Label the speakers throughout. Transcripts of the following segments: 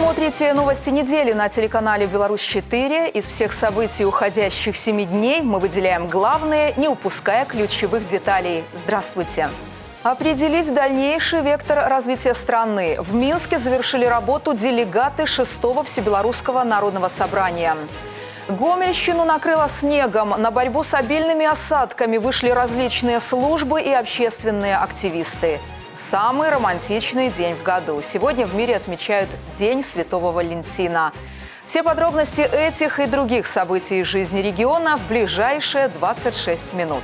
Speaker 1: смотрите новости недели на телеканале «Беларусь-4». Из всех событий уходящих 7 дней мы выделяем главные, не упуская ключевых деталей. Здравствуйте! Определить дальнейший вектор развития страны. В Минске завершили работу делегаты 6-го Всебелорусского народного собрания. Гомельщину накрыло снегом. На борьбу с обильными осадками вышли различные службы и общественные активисты. Самый романтичный день в году. Сегодня в мире отмечают День Святого Валентина. Все подробности этих и других событий из жизни региона в ближайшие 26 минут.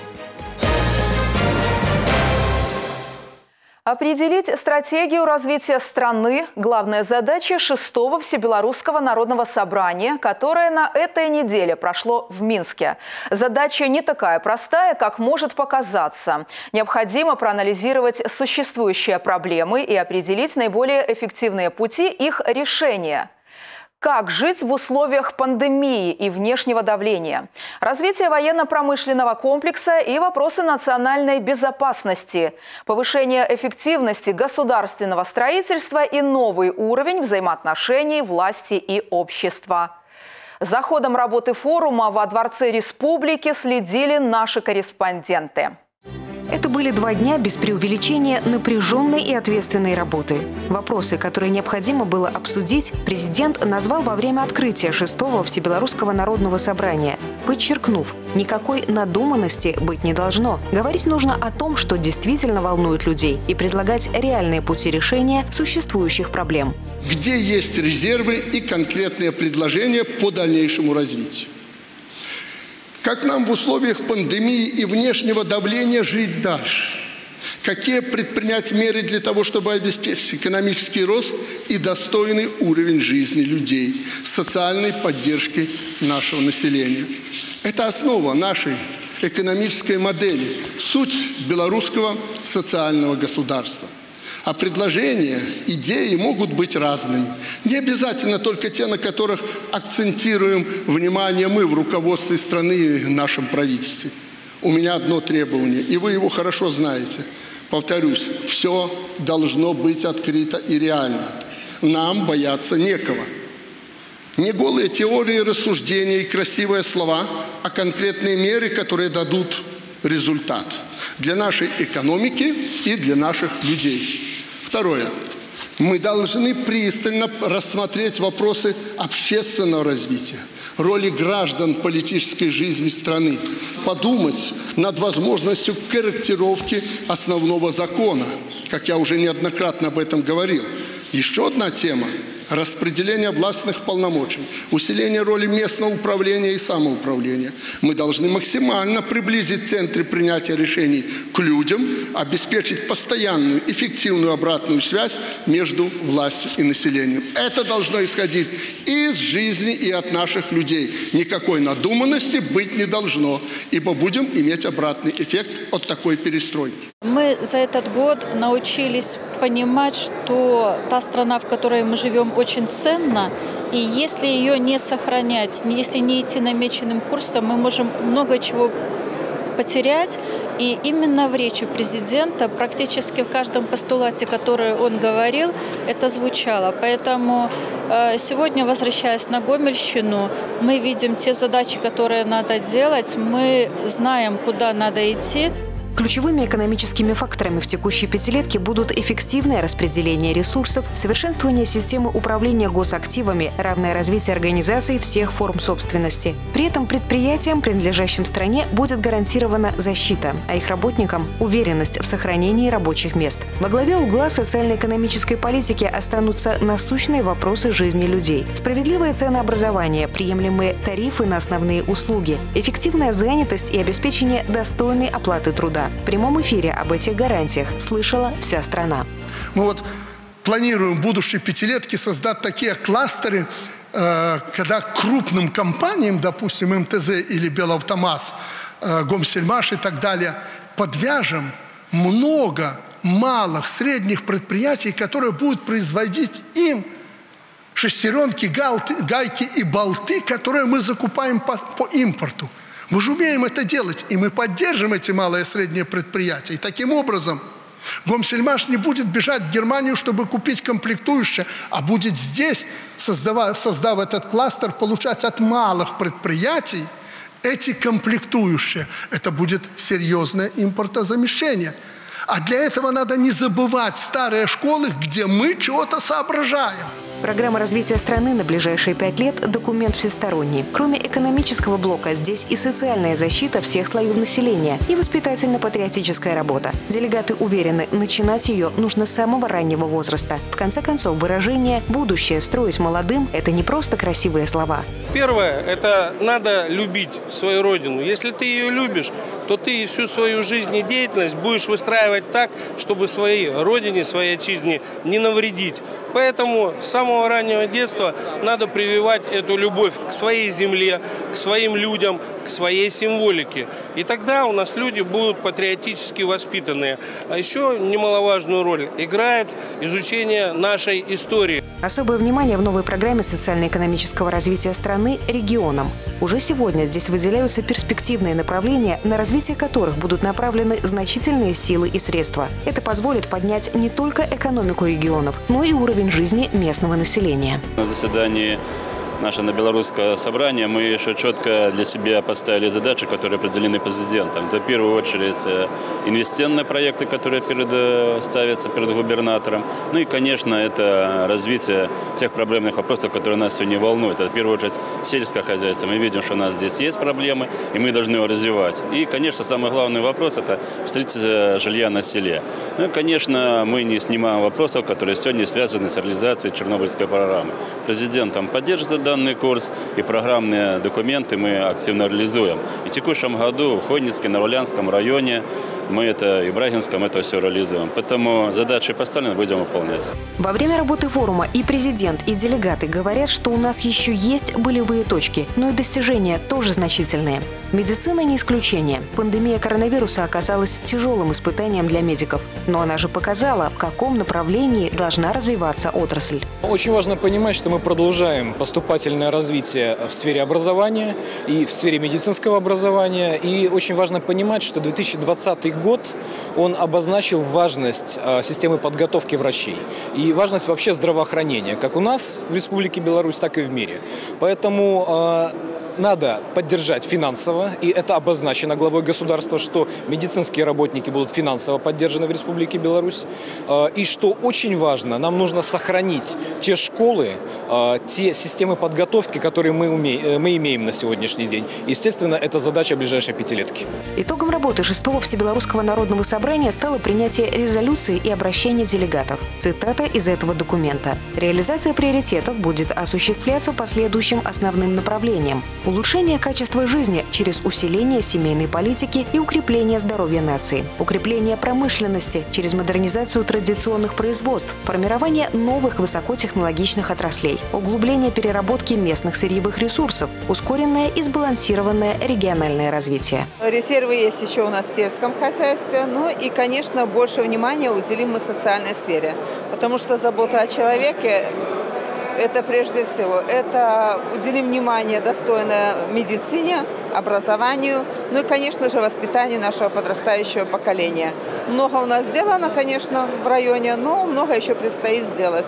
Speaker 1: Определить стратегию развития страны – главная задача 6-го Всебелорусского народного собрания, которое на этой неделе прошло в Минске. Задача не такая простая, как может показаться. Необходимо проанализировать существующие проблемы и определить наиболее эффективные пути их решения. Как жить в условиях пандемии и внешнего давления? Развитие военно-промышленного комплекса и вопросы национальной безопасности. Повышение эффективности государственного строительства и новый уровень взаимоотношений власти и общества. За ходом работы форума во Дворце Республики следили наши корреспонденты.
Speaker 2: Это были 2 дня без преувеличения напряженной и ответственной работы. Вопросы, которые необходимо было обсудить, президент назвал во время открытия 6-го Всебелорусского народного собрания, подчеркнув, никакой надуманности быть не должно. Говорить нужно о том, что действительно волнует людей, и предлагать реальные пути решения существующих проблем.
Speaker 3: Где есть резервы и конкретные предложения по дальнейшему развитию? Как нам в условиях пандемии и внешнего давления жить дальше? Какие предпринять меры для того, чтобы обеспечить экономический рост и достойный уровень жизни людей, социальной поддержки нашего населения? Это основа нашей экономической модели, суть белорусского социального государства. А предложения, идеи могут быть разными. Не обязательно только те, на которых акцентируем внимание мы в руководстве страны и в нашем правительстве. У меня одно требование, и вы его хорошо знаете. Повторюсь, все должно быть открыто и реально. Нам бояться некого. Не голые теории, рассуждения и красивые слова, а конкретные меры, которые дадут результат для нашей экономики и для наших людей. Второе. Мы должны пристально рассмотреть вопросы общественного развития, роли граждан в политической жизни страны, подумать над возможностью корректировки основного закона, как я уже неоднократно об этом говорил. Еще одна тема – распределение властных полномочий, усиление роли местного управления и самоуправления. Мы должны максимально приблизить центры принятия решений к людям, обеспечить постоянную, эффективную обратную связь между властью и населением. Это должно исходить из жизни и от наших людей. Никакой надуманности быть не должно, ибо будем иметь обратный эффект от такой перестройки.
Speaker 4: Мы за этот год научились понимать, что та страна, в которой мы живем, очень ценна, и если ее не сохранять, если не идти намеченным курсом, мы можем много чего потерять. И именно в речи президента, практически в каждом постулате, который он говорил, это звучало. Поэтому сегодня, возвращаясь на Гомельщину, мы видим те задачи, которые надо делать, мы знаем, куда надо идти.
Speaker 2: Ключевыми экономическими факторами в текущей пятилетке будут эффективное распределение ресурсов, совершенствование системы управления госактивами, равное развитие организаций всех форм собственности. При этом предприятиям, принадлежащим стране, будет гарантирована защита, а их работникам – уверенность в сохранении рабочих мест. Во главе угла социально-экономической политики останутся насущные вопросы жизни людей. Справедливое ценообразование, приемлемые тарифы на основные услуги, эффективная занятость и обеспечение достойной оплаты труда. В прямом эфире об этих гарантиях слышала вся страна.
Speaker 5: Мы планируем в будущей пятилетке создать такие кластеры, когда крупным компаниям, допустим, МТЗ или Белавтомаз, Гомсельмаш и так далее, подвяжем много малых, средних предприятий, которые будут производить им шестеренки, гайки и болты, которые мы закупаем по импорту. Мы же умеем это делать, и мы поддержим эти малые и средние предприятия. И таким образом Гомсельмаш не будет бежать в Германию, чтобы купить комплектующие, а будет здесь, создав этот кластер, получать от малых предприятий эти комплектующие. Это будет серьезное импортозамещение. А для этого надо не забывать старые школы, где мы чего-то соображаем.
Speaker 2: Программа развития страны на ближайшие 5 лет – документ всесторонний. Кроме экономического блока, здесь и социальная защита всех слоев населения, и воспитательно-патриотическая работа. Делегаты уверены, начинать ее нужно с самого раннего возраста. В конце концов, выражение «будущее строить молодым» – это не просто красивые слова.
Speaker 6: Первое – это надо любить свою родину. Если ты ее любишь, то ты всю свою жизнь и деятельность будешь выстраивать так, чтобы своей родине, своей отчизне не навредить. Поэтому с самого раннего детства надо прививать эту любовь к своей земле, к своим людям, к своей символике. И тогда у нас люди будут патриотически воспитанные. А еще немаловажную роль играет изучение нашей истории.
Speaker 2: Особое внимание в новой программе социально-экономического развития страны – регионам. Уже сегодня здесь выделяются перспективные направления, на развитие которых будут направлены значительные силы и средства. Это позволит поднять не только экономику регионов, но и уровень жизни местного населения.
Speaker 7: На заседании нашего белорусского собрания мы еще четко для себя поставили задачи, которые определены президентом. Это в первую очередь инвестиционные проекты, которые ставятся перед губернатором. Ну и, конечно, это развитие тех проблемных вопросов, которые нас сегодня волнуют. Это в первую очередь сельское хозяйство. Мы видим, что у нас здесь есть проблемы, и мы должны его развивать. И, конечно, самый главный вопрос – это строительство жилья на селе. Ну и, конечно, мы не снимаем вопросов, которые сегодня связаны с реализацией Чернобыльской программы. Президентом поддерживается данный курс, и программные документы мы активно реализуем. И в текущем году в Хойницком, Новолянском районе мы это и в Брагинском это все реализуем. Поэтому задачи поставлены, будем выполнять.
Speaker 2: Во время работы форума и президент, и делегаты говорят, что у нас еще есть болевые точки, но и достижения тоже значительные. Медицина не исключение. Пандемия коронавируса оказалась тяжелым испытанием для медиков. Но она же показала, в каком направлении должна развиваться отрасль.
Speaker 8: Очень важно понимать, что мы продолжаем поступательное развитие в сфере образования и в сфере медицинского образования. И очень важно понимать, что 2020 год, он обозначил важность системы подготовки врачей и важность вообще здравоохранения, как у нас в Республике Беларусь, так и в мире. Поэтому надо поддержать финансово, и это обозначено главой государства, что медицинские работники будут финансово поддержаны в Республике Беларусь. И что очень важно, нам нужно сохранить те школы, те системы подготовки, которые мы имеем на сегодняшний день. Естественно, это задача ближайшей пятилетки.
Speaker 2: Итогом работы 6-го Всебелорусского народного собрания стало принятие резолюции и обращения делегатов. Цитата из этого документа. Реализация приоритетов будет осуществляться по следующим основным направлениям. Улучшение качества жизни через усиление семейной политики и укрепление здоровья нации. Укрепление промышленности через модернизацию традиционных производств. Формирование новых высокотехнологичных отраслей. Углубление переработки местных сырьевых ресурсов. Ускоренное и сбалансированное региональное развитие.
Speaker 9: Резервы есть еще у нас в сельском хозяйстве. Ну и, конечно, больше внимания уделим мы социальной сфере. Потому что забота о человеке – это прежде всего. Это уделим внимание достойное медицине, образованию, ну и, конечно же, воспитанию нашего подрастающего поколения. Много у нас сделано, конечно, в районе, но много еще предстоит сделать.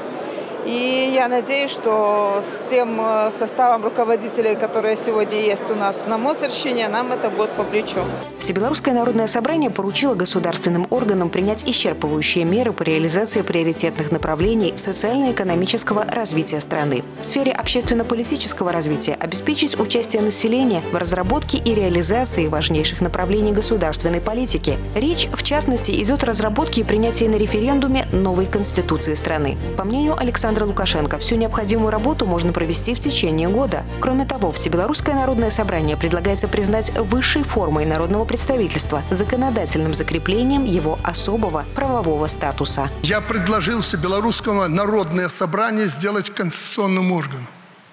Speaker 9: И я надеюсь, что с тем составом руководителей, которые сегодня есть у нас на Мозырщине, нам это будет по плечу.
Speaker 2: Всебелорусское народное собрание поручило государственным органам принять исчерпывающие меры по реализации приоритетных направлений социально-экономического развития страны. В сфере общественно-политического развития обеспечить участие населения в разработке и реализации важнейших направлений государственной политики. Речь, в частности, идет о разработке и принятии на референдуме новой конституции страны. По мнению Александра Лукашенко, всю необходимую работу можно провести в течение года. Кроме того, Всебелорусское народное собрание предлагается признать высшей формой народного представительства законодательным закреплением его особого правового статуса.
Speaker 5: Я предложил Всебелорусского народное собрание сделать конституционным органом.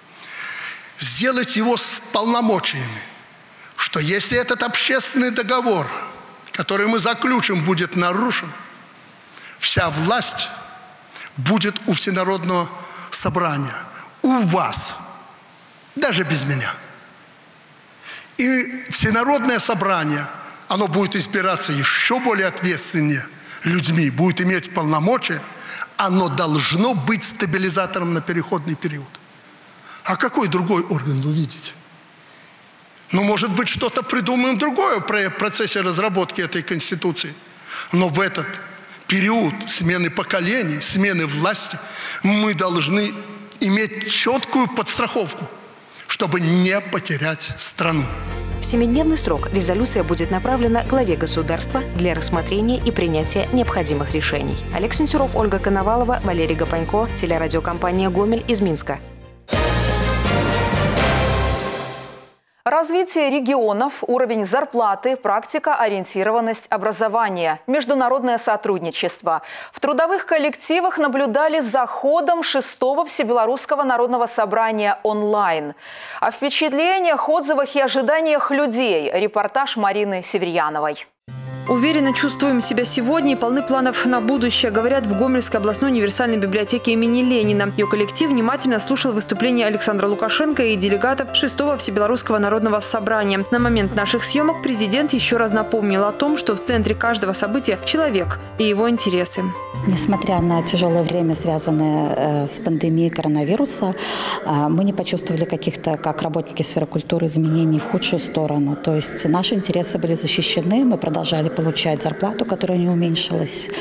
Speaker 5: Сделать его с полномочиями, что если этот общественный договор, который мы заключим, будет нарушен, вся власть будет у Всенародного собрания, у вас, даже без меня. И Всенародное собрание, оно будет избираться еще более ответственнее, людьми, будет иметь полномочия, оно должно быть стабилизатором на переходный период. А какой другой орган вы видите? Ну, может быть, что-то придумаем другое в процессе разработки этой Конституции. Но в этот период смены поколений, смены власти мы должны иметь четкую подстраховку, чтобы не потерять страну.
Speaker 2: В 7-дневный срок резолюция будет направлена главе государства для рассмотрения и принятия необходимых решений. Олег Сенцюров, Ольга Коновалова, Валерий Гапанько, телерадиокомпания «Гомель» из Минска.
Speaker 1: Развитие регионов, уровень зарплаты, практика, ориентированность образования, международное сотрудничество. В трудовых коллективах наблюдали за ходом 6-го Всебелорусского народного собрания онлайн. О впечатлениях, отзывах и ожиданиях людей. Репортаж Марины Северьяновой.
Speaker 10: Уверенно чувствуем себя сегодня и полны планов на будущее, говорят в Гомельской областной универсальной библиотеке имени Ленина. Ее коллектив внимательно слушал выступления Александра Лукашенко и делегатов 6-го Всебелорусского народного собрания. На момент наших съемок президент еще раз напомнил о том, что в центре каждого события человек и его интересы.
Speaker 11: Несмотря на тяжелое время, связанное с пандемией коронавируса, мы не почувствовали каких-то, как работники сферы культуры, изменений в худшую сторону. То есть наши интересы были защищены, мы продолжали получать зарплату, которая не уменьшилась.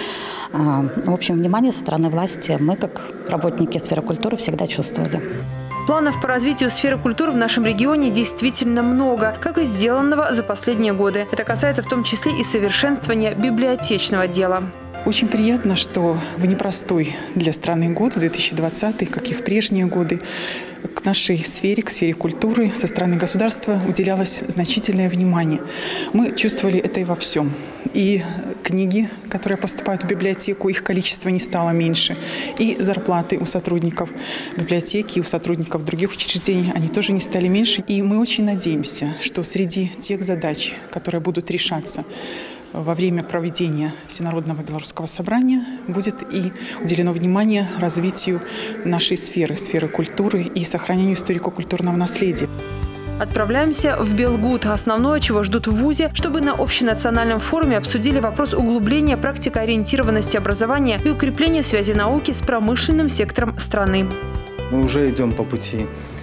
Speaker 11: В общем, внимание со стороны власти мы, как работники сферы культуры, всегда чувствовали.
Speaker 10: Планов по развитию сферы культуры в нашем регионе действительно много, как и сделанного за последние годы. Это касается в том числе и совершенствования библиотечного дела.
Speaker 12: Очень приятно, что в непростой для страны год, 2020, как и в прежние годы, к нашей сфере, к сфере культуры со стороны государства уделялось значительное внимание. Мы чувствовали это и во всем. И книги, которые поступают в библиотеку, их количество не стало меньше. И зарплаты у сотрудников библиотеки, у сотрудников других учреждений, они тоже не стали меньше. И мы очень надеемся, что среди тех задач, которые будут решаться во время проведения Всенародного Белорусского собрания, будет и уделено внимание развитию нашей сферы, сферы культуры и сохранению историко-культурного наследия.
Speaker 10: Отправляемся в Белгут. Основное, чего ждут в ВУЗе, чтобы на общенациональном форуме обсудили вопрос углубления практикоориентированности образования и укрепления связи науки с промышленным сектором страны.
Speaker 13: Мы уже идем по пути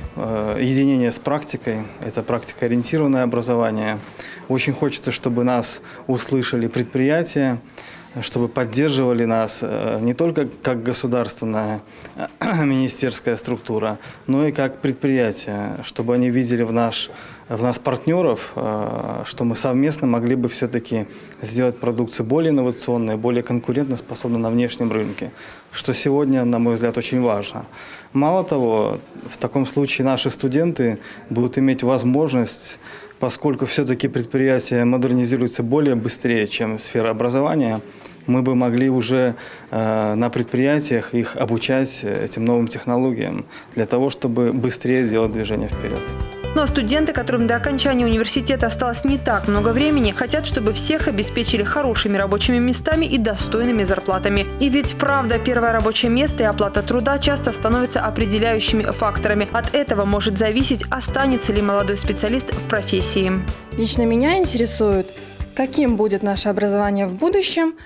Speaker 13: единения с практикой. Это практикоориентированное образование. Очень хочется, чтобы нас услышали предприятия, чтобы поддерживали нас не только как государственная министерская структура, но и как предприятие, чтобы они видели в нас партнеров, что мы совместно могли бы все-таки сделать продукцию более инновационной, более конкурентоспособной на внешнем рынке, что сегодня, на мой взгляд, очень важно. Мало того, в таком случае наши студенты будут иметь возможность, поскольку все-таки предприятия модернизируются более быстрее, чем сфера образования, мы бы могли уже на предприятиях их обучать этим новым технологиям для того, чтобы быстрее сделать движение вперед.
Speaker 10: Ну а студенты, которым до окончания университета осталось не так много времени, хотят, чтобы всех обеспечили хорошими рабочими местами и достойными зарплатами. И ведь правда, первое рабочее место и оплата труда часто становятся определяющими факторами. От этого может зависеть, останется ли молодой специалист в профессии.
Speaker 14: Лично меня интересует, каким будет наше образование в будущем,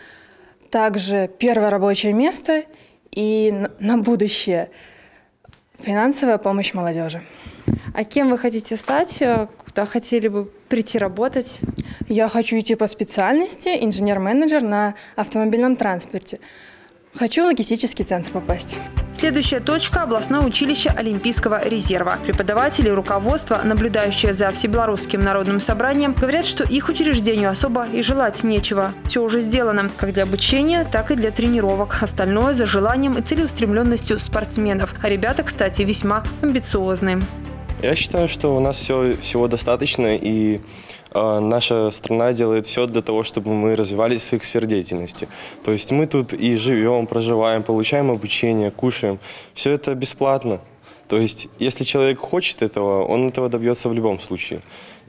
Speaker 14: также первое рабочее место и на будущее финансовая помощь молодежи.
Speaker 15: А кем вы хотите стать? Куда хотели бы прийти работать?
Speaker 14: Я хочу идти по специальности инженер-менеджер на автомобильном транспорте. Хочу в логистический центр попасть.
Speaker 10: Следующая точка – областное училище Олимпийского резерва. Преподаватели и руководство, наблюдающие за Всебелорусским народным собранием, говорят, что их учреждению особо и желать нечего. Все уже сделано, как для обучения, так и для тренировок. Остальное за желанием и целеустремленностью спортсменов. А ребята, кстати, весьма амбициозные.
Speaker 16: Я считаю, что у нас всего достаточно, и наша страна делает все для того, чтобы мы развивались в своих сферах деятельности. То есть мы тут и живем, проживаем, получаем обучение, кушаем. Все это бесплатно. То есть если человек хочет этого, он этого добьется в любом случае.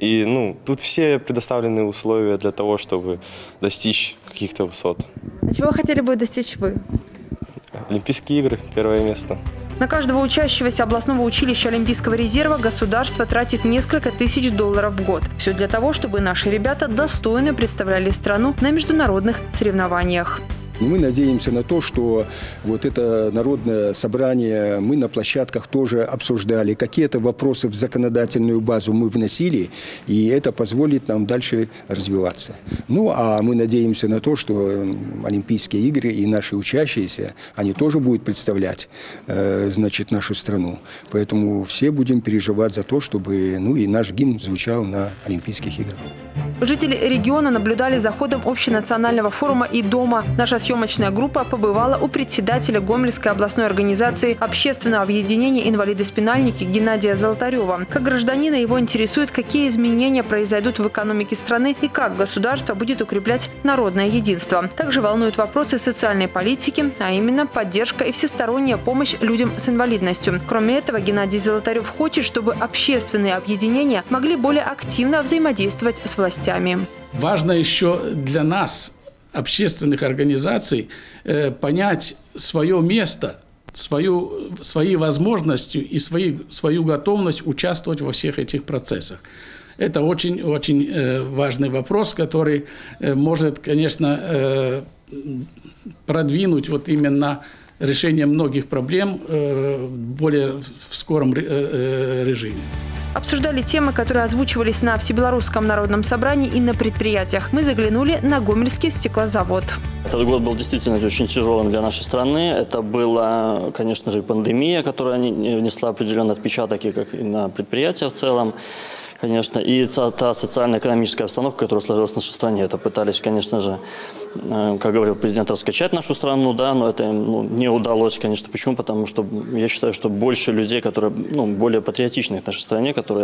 Speaker 16: И тут все предоставлены условия для того, чтобы достичь каких-то высот.
Speaker 15: А чего хотели бы достичь вы?
Speaker 16: Олимпийские игры, первое место.
Speaker 10: На каждого учащегося областного училища Олимпийского резерва государство тратит несколько тысяч долларов в год. Все для того, чтобы наши ребята достойно представляли страну на международных соревнованиях.
Speaker 17: Мы надеемся на то, что вот это народное собрание мы на площадках тоже обсуждали. Какие-то вопросы в законодательную базу мы вносили, и это позволит нам дальше развиваться. Ну, а мы надеемся на то, что Олимпийские игры и наши учащиеся, они тоже будут представлять, значит, нашу страну. Поэтому все будем переживать за то, чтобы, ну, и наш гимн звучал на Олимпийских играх.
Speaker 10: Жители региона наблюдали за ходом общенационального форума и дома. Наша съемочная группа побывала у председателя Гомельской областной организации общественного объединения «Инвалиды-спинальники» Геннадия Золотарева. Как гражданина его интересует, какие изменения произойдут в экономике страны и как государство будет укреплять народное единство. Также волнуют вопросы социальной политики, а именно поддержка и всесторонняя помощь людям с инвалидностью. Кроме этого, Геннадий Золотарев хочет, чтобы общественные объединения могли более активно взаимодействовать с властями.
Speaker 18: Важно еще для нас, общественных организаций, понять свое место, свои возможности и свою готовность участвовать во всех этих процессах. Это очень важный вопрос, который может, конечно, продвинуть вот именно решение многих проблем более в скором режиме.
Speaker 10: Обсуждали темы, которые озвучивались на Всебелорусском народном собрании и на предприятиях. Мы заглянули на Гомельский стеклозавод.
Speaker 19: Этот год был действительно очень тяжелым для нашей страны. Это была, конечно же, пандемия, которая внесла определенный отпечаток и как и на предприятия в целом. Конечно, и та социально-экономическая обстановка, которая сложилась в нашей стране, это пытались, конечно же, как говорил президент, раскачать нашу страну, да, но это не удалось, конечно. Почему? Потому что я считаю, что больше людей, которые более патриотичны в нашей стране, которые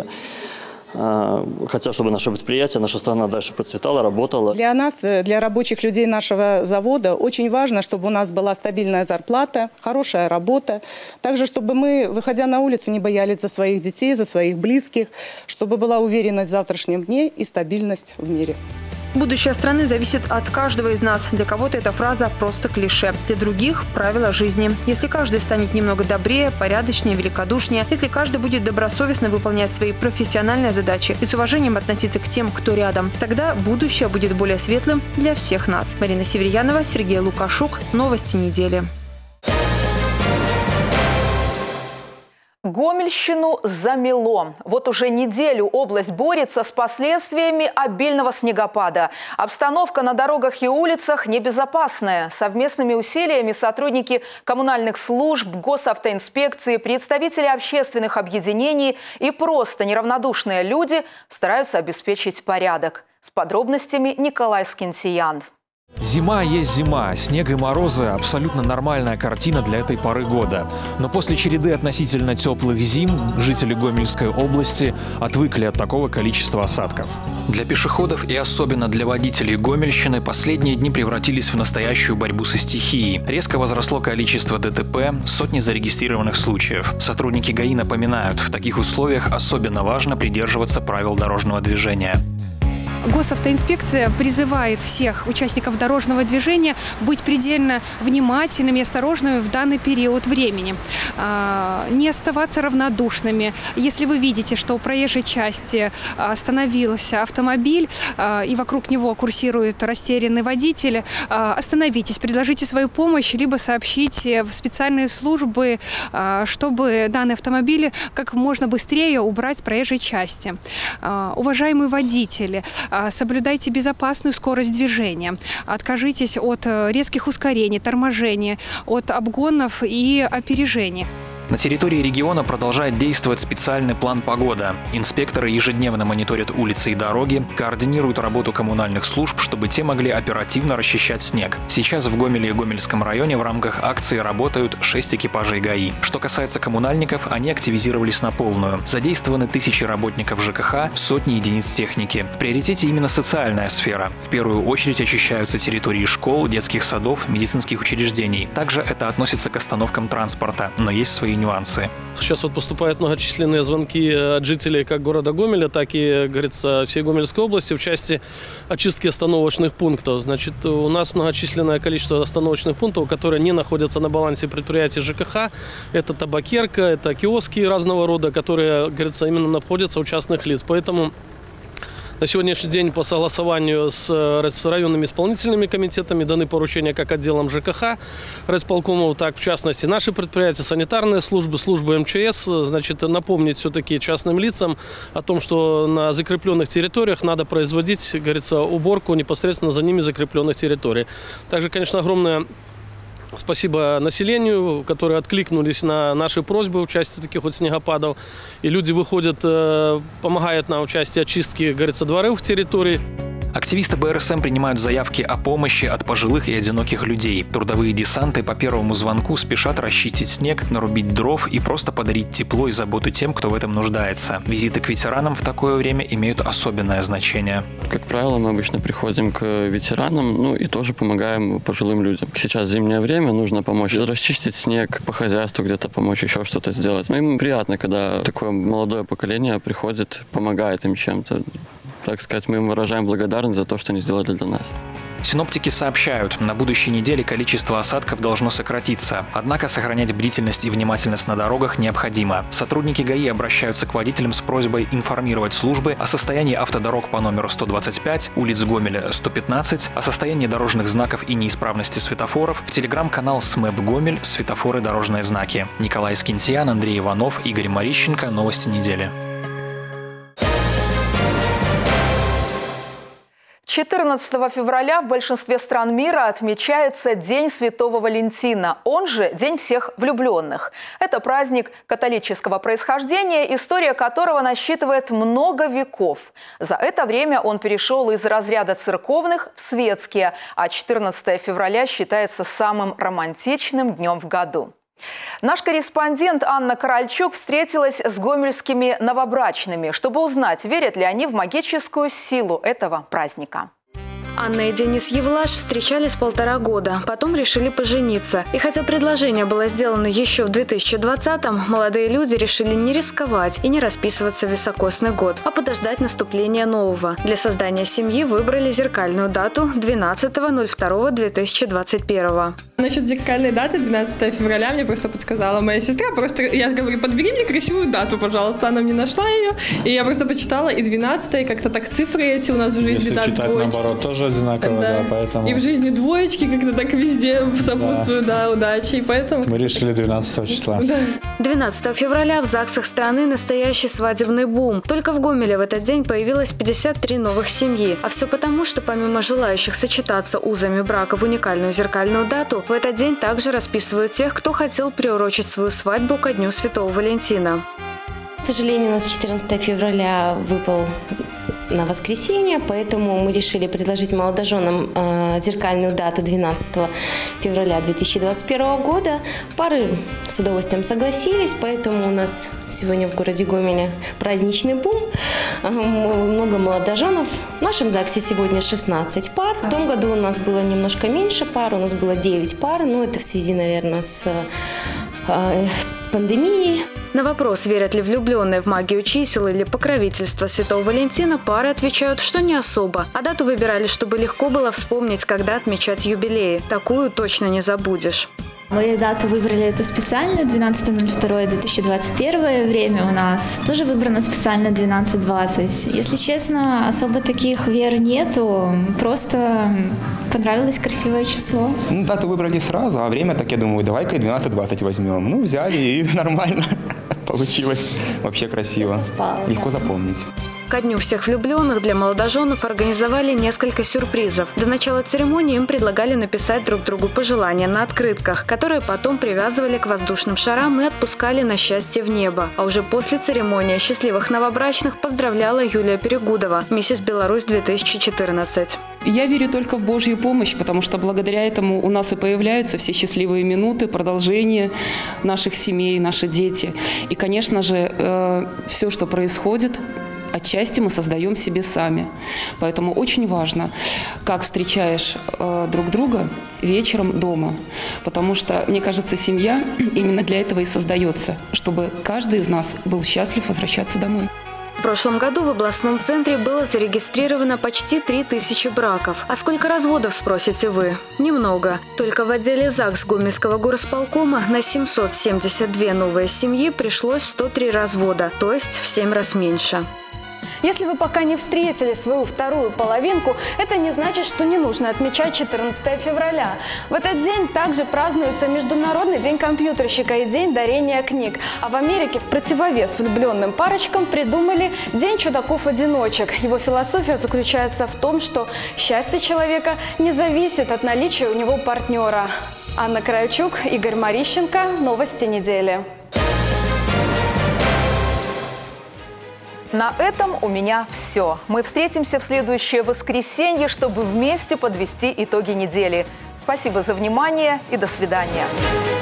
Speaker 19: хотят, чтобы наше предприятие, наша страна дальше процветала, работала.
Speaker 20: Для нас, для рабочих людей нашего завода, очень важно, чтобы у нас была стабильная зарплата, хорошая работа. Также, чтобы мы, выходя на улицу, не боялись за своих детей, за своих близких, чтобы была уверенность в завтрашнем дне и стабильность в мире.
Speaker 10: Будущее страны зависит от каждого из нас. Для кого-то эта фраза просто клише. Для других – правила жизни. Если каждый станет немного добрее, порядочнее, великодушнее, если каждый будет добросовестно выполнять свои профессиональные задачи и с уважением относиться к тем, кто рядом, тогда будущее будет более светлым для всех нас. Марина Северьянова, Сергей Лукашук. Новости недели.
Speaker 1: Гомельщину замело. Вот уже неделю область борется с последствиями обильного снегопада. Обстановка на дорогах и улицах небезопасная. Совместными усилиями сотрудники коммунальных служб, госавтоинспекции, представители общественных объединений и просто неравнодушные люди стараются обеспечить порядок. С подробностями Николай Скинтиян.
Speaker 21: Зима есть зима. Снег и морозы – абсолютно нормальная картина для этой поры года. Но после череды относительно теплых зим жители Гомельской области отвыкли от такого количества осадков.
Speaker 22: Для пешеходов и особенно для водителей Гомельщины последние дни превратились в настоящую борьбу со стихией. Резко возросло количество ДТП, сотни зарегистрированных случаев. Сотрудники ГАИ напоминают, в таких условиях особенно важно придерживаться правил дорожного движения.
Speaker 23: Госавтоинспекция призывает всех участников дорожного движения быть предельно внимательными и осторожными в данный период времени. Не оставаться равнодушными. Если вы видите, что у проезжей части остановился автомобиль и вокруг него курсирует растерянный водитель, остановитесь, предложите свою помощь, либо сообщите в специальные службы, чтобы данный автомобиль как можно быстрее убрать с проезжей части. Уважаемые водители, соблюдайте безопасную скорость движения. Откажитесь от резких ускорений, торможения, от обгонов и опережений.
Speaker 22: На территории региона продолжает действовать специальный план «Погода». Инспекторы ежедневно мониторят улицы и дороги, координируют работу коммунальных служб, чтобы те могли оперативно расчищать снег. Сейчас в Гомеле и Гомельском районе в рамках акции работают 6 экипажей ГАИ. Что касается коммунальников, они активизировались на полную. Задействованы тысячи работников ЖКХ, сотни единиц техники. В приоритете именно социальная сфера. В первую очередь очищаются территории школ, детских садов, медицинских учреждений. Также это относится к остановкам транспорта, но есть свои нюансы.
Speaker 3: Сейчас вот поступают многочисленные звонки от жителей как города Гомеля, так и, говорится, всей Гомельской области в части очистки остановочных пунктов. Значит, у нас многочисленное количество остановочных пунктов, которые не находятся на балансе предприятий ЖКХ. Это табакерка, это киоски разного рода, которые, говорится, именно находятся у частных лиц. Поэтому на сегодняшний день по согласованию с районными исполнительными комитетами даны поручения как отделам ЖКХ, райисполкомов, так в частности наши предприятия, санитарные службы, службы МЧС, значит, напомнить все-таки частным лицам о том, что на закрепленных территориях надо производить, говорится, уборку непосредственно за ними закрепленных территорий. Также, конечно, огромное спасибо населению, которые откликнулись на наши просьбы в части таких вот снегопадов. И люди выходят, помогают нам в части очистки, говорится, дворовых территорий.
Speaker 22: Активисты БРСМ принимают заявки о помощи от пожилых и одиноких людей. Трудовые десанты по первому звонку спешат расчистить снег, нарубить дров и просто подарить тепло и заботу тем, кто в этом нуждается. Визиты к ветеранам в такое время имеют особенное значение.
Speaker 4: Как правило, мы обычно приходим к ветеранам, и тоже помогаем пожилым людям. Сейчас зимнее время, нужно помочь расчистить снег, по хозяйству где-то помочь, еще что-то сделать. Им приятно, когда такое молодое поколение приходит, помогает им чем-то. Так сказать, мы им выражаем благодарность за то, что они сделали для нас.
Speaker 22: Синоптики сообщают, на будущей неделе количество осадков должно сократиться. Однако сохранять бдительность и внимательность на дорогах необходимо. Сотрудники ГАИ обращаются к водителям с просьбой информировать службы о состоянии автодорог по номеру 125, улиц Гомеля 115, о состоянии дорожных знаков и неисправности светофоров в телеграм-канал СМЭП Гомель «Светофоры, дорожные знаки». Николай Скинтиян, Андрей Иванов, Игорь Марищенко. Новости недели.
Speaker 1: 14 февраля в большинстве стран мира отмечается День Святого Валентина, он же День всех влюбленных. Это праздник католического происхождения, история которого насчитывает много веков. За это время он перешел из разряда церковных в светские, а 14 февраля считается самым романтичным днем в году. Наш корреспондент Анна Корольчук встретилась с гомельскими новобрачными, чтобы узнать, верят ли они в магическую силу этого праздника.
Speaker 10: Анна и Денис Евлаш встречались 1,5 года, потом решили пожениться. И хотя предложение было сделано еще в 2020-м, молодые люди решили не рисковать и не расписываться в високосный год, а подождать наступления нового. Для создания семьи выбрали зеркальную дату 12.02.2021.
Speaker 6: Насчет зеркальной даты 12 февраля мне просто подсказала моя сестра. Я говорю, подбери мне красивую дату, пожалуйста. Она мне нашла ее, и я просто почитала, и 12, и как-то так цифры эти у нас в жизни.
Speaker 24: Если читать наоборот, тоже одинаково, да, поэтому...
Speaker 6: И в жизни двоечки как-то так везде сопутствуют, да, удачи, и поэтому...
Speaker 24: Мы решили 12 числа.
Speaker 6: Да.
Speaker 10: 12 февраля в ЗАГСах страны настоящий свадебный бум. Только в Гомеле в этот день появилось 53 новых семьи. А все потому, что помимо желающих сочетаться узами брака в уникальную зеркальную дату, в этот день также расписывают тех, кто хотел приурочить свою свадьбу ко Дню Святого Валентина.
Speaker 25: К сожалению, у нас 14 февраля выпал на воскресенье, поэтому мы решили предложить молодоженам зеркальную дату 12 февраля 2021 года. Пары с удовольствием согласились, поэтому у нас сегодня в городе Гомеле праздничный бум, много молодоженов. В нашем ЗАГСе сегодня 16 пар. В том году у нас было немножко меньше пар, у нас было 9 пар, но это в связи, наверное, с пандемией.
Speaker 10: На вопрос, верят ли влюбленные в магию чисел или покровительство Святого Валентина, пары отвечают, что не особо. А дату выбирали, чтобы легко было вспомнить, когда отмечать юбилеи. Такую точно не забудешь.
Speaker 26: Мы дату выбрали это специально, 12.02.2021. Время у нас тоже выбрано специально 12.20. Если честно, особо таких вер нету, просто понравилось красивое число.
Speaker 27: Дату выбрали сразу, а время, так я думаю, давай-ка 12.20 возьмем. Взяли и нормально получилось. Вообще красиво. Легко запомнить.
Speaker 10: Ко Дню всех влюбленных для молодоженов организовали несколько сюрпризов. До начала церемонии им предлагали написать друг другу пожелания на открытках, которые потом привязывали к воздушным шарам и отпускали на счастье в небо. А уже после церемонии счастливых новобрачных поздравляла Юлия Перегудова, миссис Беларусь 2014.
Speaker 28: Я верю только в Божью помощь, потому что благодаря этому у нас и появляются все счастливые минуты, продолжение наших семей, наши дети. И, конечно же, все, что происходит, отчасти мы создаем себе сами. Поэтому очень важно, как встречаешь друг друга вечером дома. Потому что, мне кажется, семья именно для этого и создается, чтобы каждый из нас был счастлив возвращаться домой.
Speaker 10: В прошлом году в областном центре было зарегистрировано почти 3000 браков. А сколько разводов, спросите вы? Немного. Только в отделе ЗАГС Гомельского горосполкома на 772 новые семьи пришлось 103 развода, то есть в 7 раз меньше.
Speaker 2: Если вы пока не встретили свою вторую половинку, это не значит, что не нужно отмечать 14 февраля. В этот день также празднуется Международный день компьютерщика и День дарения книг. А в Америке в противовес влюбленным парочкам придумали День чудаков-одиночек. Его философия заключается в том, что счастье человека не зависит от наличия у него партнера. Анна Крайчук, Игорь Марищенко. Новости недели.
Speaker 1: На этом у меня все. Мы встретимся в следующее воскресенье, чтобы вместе подвести итоги недели. Спасибо за внимание и до свидания.